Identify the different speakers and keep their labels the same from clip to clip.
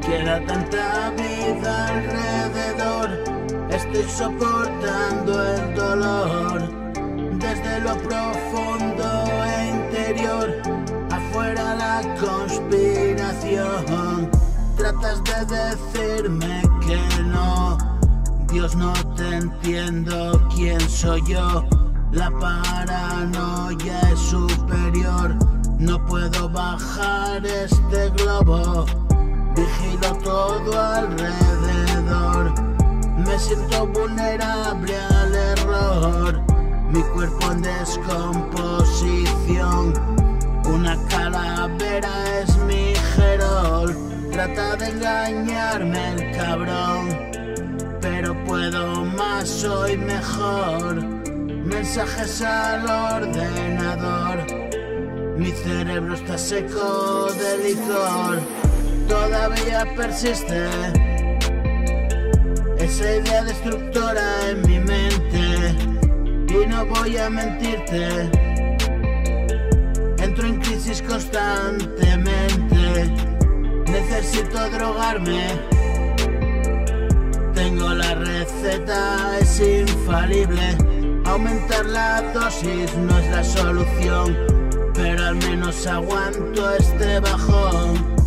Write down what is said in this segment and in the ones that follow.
Speaker 1: Queda tanta vida alrededor, estoy soportando el dolor. Desde lo profundo e interior, afuera la conspiración. Tratas de decirme que no, Dios, no te entiendo, ¿quién soy yo? La paranoia es superior, no puedo bajar este globo. Vigilo todo alrededor, me siento vulnerable al error. Mi cuerpo en descomposición, una calavera es mi gerol. Trata de engañarme el cabrón, pero puedo más, soy mejor. Mensajes al ordenador, mi cerebro está seco de licor. Todavía persiste esa idea destructora en mi mente, y no voy a mentirte, entro en crisis constantemente. Necesito drogarme, tengo la receta, es infalible. Aumentar la dosis no es la solución, pero al menos aguanto este bajón.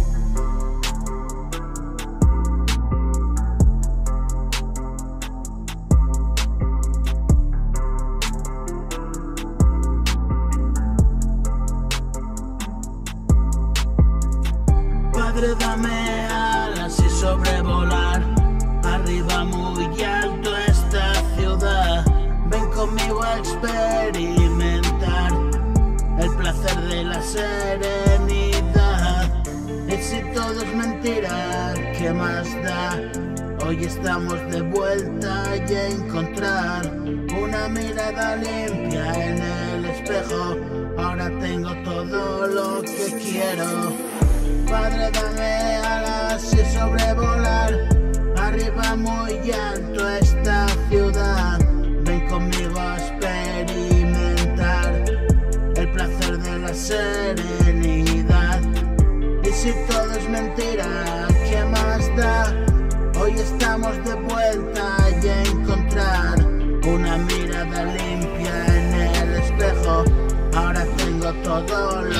Speaker 1: Padre, dame alas y sobrevolar arriba muy alto esta ciudad. Ven conmigo a experimentar el placer de la serenidad. Y si todo es mentira, ¿qué más da? Hoy estamos de vuelta y a encontrar una mirada limpia en el espejo. Ahora tengo todo lo que quiero. Padre, dame alas y sobrevolar arriba muy alto esta ciudad. Ven conmigo a experimentar el placer de la serenidad. Y si todo es mentira, ¿qué más da? Hoy estamos de vuelta y a encontrar una mirada limpia en el espejo. Ahora tengo todo lo